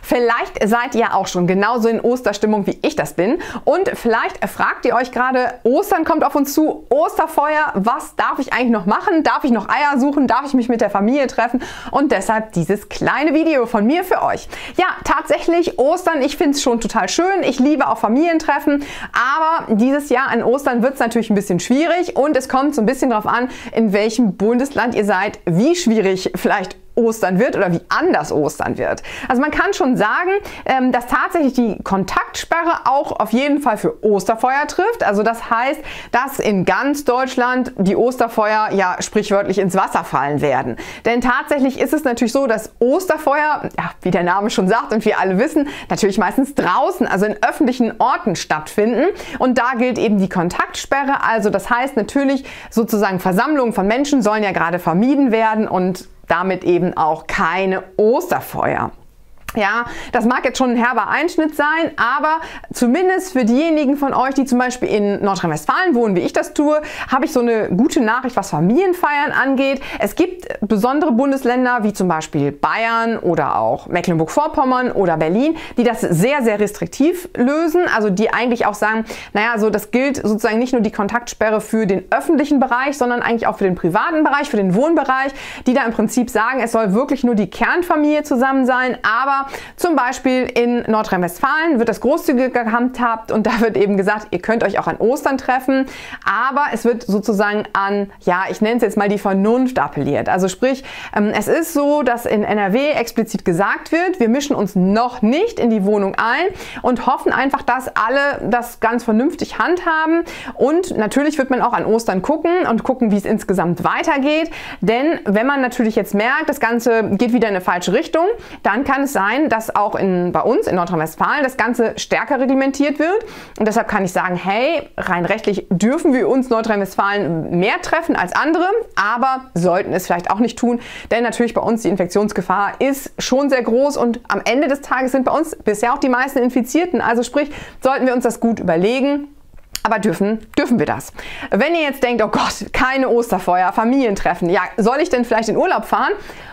Vielleicht seid ihr auch schon genauso in Osterstimmung, wie ich das bin. Und vielleicht fragt ihr euch gerade, Ostern kommt auf uns zu, Osterfeuer, was darf ich eigentlich noch machen? Darf ich noch Eier suchen? Darf ich mich mit der Familie treffen? Und deshalb dieses kleine Video von mir für euch. Ja, tatsächlich Ostern, ich finde es schon total schön. Ich liebe auch Familientreffen. Aber dieses Jahr an Ostern wird es natürlich ein bisschen schwierig. Und es kommt so ein bisschen darauf an, in welchem Bundesland ihr seid, wie schwierig vielleicht Ostern wird oder wie anders Ostern wird. Also man kann schon sagen, dass tatsächlich die Kontaktsperre auch auf jeden Fall für Osterfeuer trifft. Also das heißt, dass in ganz Deutschland die Osterfeuer ja sprichwörtlich ins Wasser fallen werden. Denn tatsächlich ist es natürlich so, dass Osterfeuer, ja, wie der Name schon sagt und wir alle wissen, natürlich meistens draußen, also in öffentlichen Orten stattfinden. Und da gilt eben die Kontaktsperre. Also das heißt natürlich sozusagen Versammlungen von Menschen sollen ja gerade vermieden werden und damit eben auch keine Osterfeuer. Ja, das mag jetzt schon ein herber Einschnitt sein, aber zumindest für diejenigen von euch, die zum Beispiel in Nordrhein-Westfalen wohnen, wie ich das tue, habe ich so eine gute Nachricht, was Familienfeiern angeht. Es gibt besondere Bundesländer, wie zum Beispiel Bayern oder auch Mecklenburg-Vorpommern oder Berlin, die das sehr, sehr restriktiv lösen. Also die eigentlich auch sagen, naja, so das gilt sozusagen nicht nur die Kontaktsperre für den öffentlichen Bereich, sondern eigentlich auch für den privaten Bereich, für den Wohnbereich, die da im Prinzip sagen, es soll wirklich nur die Kernfamilie zusammen sein, aber zum Beispiel in Nordrhein-Westfalen wird das großzügiger gehandhabt und da wird eben gesagt, ihr könnt euch auch an Ostern treffen, aber es wird sozusagen an, ja, ich nenne es jetzt mal die Vernunft appelliert. Also sprich, es ist so, dass in NRW explizit gesagt wird, wir mischen uns noch nicht in die Wohnung ein und hoffen einfach, dass alle das ganz vernünftig handhaben. Und natürlich wird man auch an Ostern gucken und gucken, wie es insgesamt weitergeht. Denn wenn man natürlich jetzt merkt, das Ganze geht wieder in eine falsche Richtung, dann kann es sein, dass auch bei uns in Nordrhein-Westfalen das Ganze stärker reglementiert wird. Und deshalb kann ich sagen, hey, rein rechtlich dürfen wir uns Nordrhein-Westfalen mehr treffen als andere, aber sollten es vielleicht auch nicht tun, denn natürlich bei uns die Infektionsgefahr ist schon sehr groß und am Ende des Tages sind bei uns bisher auch die meisten Infizierten. Also sprich, sollten wir uns das gut überlegen. Aber dürfen wir das? Wenn ihr jetzt denkt, oh Gott, keine Osterfeuer, Familientreffen, ja, soll ich denn vielleicht in Urlaub fahren?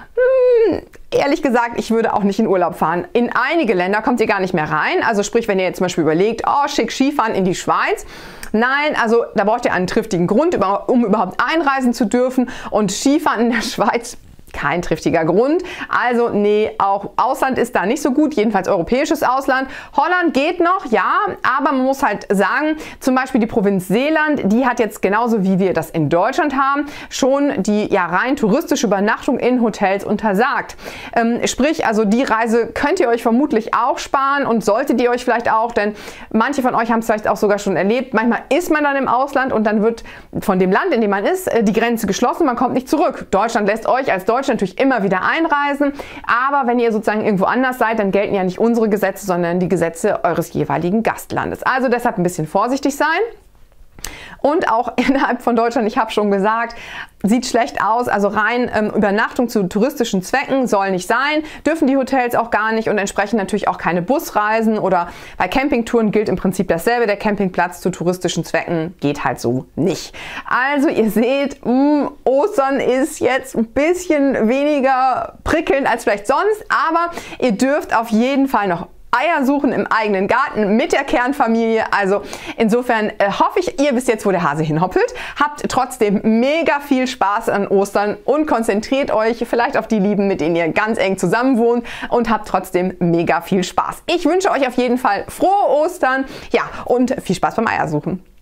Ehrlich gesagt, ich würde auch nicht in Urlaub fahren. In einige Länder kommt ihr gar nicht mehr rein. Also sprich, wenn ihr jetzt zum Beispiel überlegt, oh schick Skifahren in die Schweiz. Nein, also da braucht ihr einen triftigen Grund, um überhaupt einreisen zu dürfen. Und Skifahren in der Schweiz, kein triftiger Grund. Also nee, auch Ausland ist da nicht so gut, jedenfalls europäisches Ausland. Holland geht noch, ja, aber man muss halt sagen, zum Beispiel die Provinz Seeland, die hat jetzt genauso wie wir das in Deutschland haben, schon die ja rein touristische Übernachtung in Hotels untersagt. Sprich, also die Reise könnt ihr euch vermutlich auch sparen und solltet ihr euch vielleicht auch, denn manche von euch haben es vielleicht auch sogar schon erlebt, manchmal ist man dann im Ausland und dann wird von dem Land, in dem man ist, die Grenze geschlossen, man kommt nicht zurück. Deutschland lässt euch als Deutschland natürlich immer wieder einreisen, aber wenn ihr sozusagen irgendwo anders seid, dann gelten ja nicht unsere Gesetze, sondern die Gesetze eures jeweiligen Gastlandes. Also deshalb ein bisschen vorsichtig sein. Und auch innerhalb von Deutschland, ich habe schon gesagt, sieht schlecht aus, also rein Übernachtung zu touristischen Zwecken soll nicht sein, dürfen die Hotels auch gar nicht und entsprechend natürlich auch keine Busreisen oder bei Campingtouren gilt im Prinzip dasselbe, der Campingplatz zu touristischen Zwecken geht halt so nicht. Also ihr seht, Ostern ist jetzt ein bisschen weniger prickelnd als vielleicht sonst, aber ihr dürft auf jeden Fall noch Eier suchen im eigenen Garten mit der Kernfamilie. Also insofern hoffe ich, ihr wisst jetzt, wo der Hase hinhoppelt. Habt trotzdem mega viel Spaß an Ostern und konzentriert euch vielleicht auf die Lieben, mit denen ihr ganz eng zusammen wohnt und habt trotzdem mega viel Spaß. Ich wünsche euch auf jeden Fall frohe Ostern, ja, und viel Spaß beim Eiersuchen.